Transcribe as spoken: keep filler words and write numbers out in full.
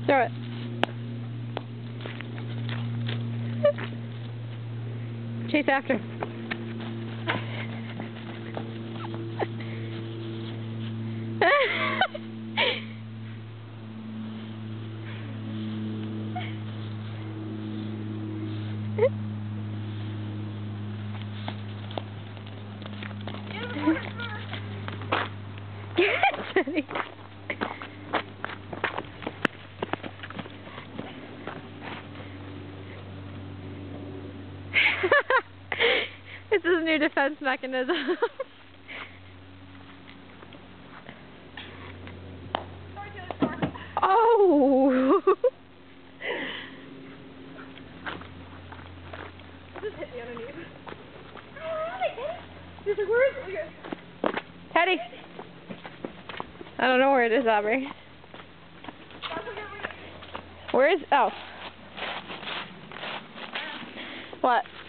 Throw it. Chase after. It's his new defense mechanism. Oh! Just hit me underneath. He's like, where is it? Teddy! I don't know where it is, Aubrey. Where is... Oh. What?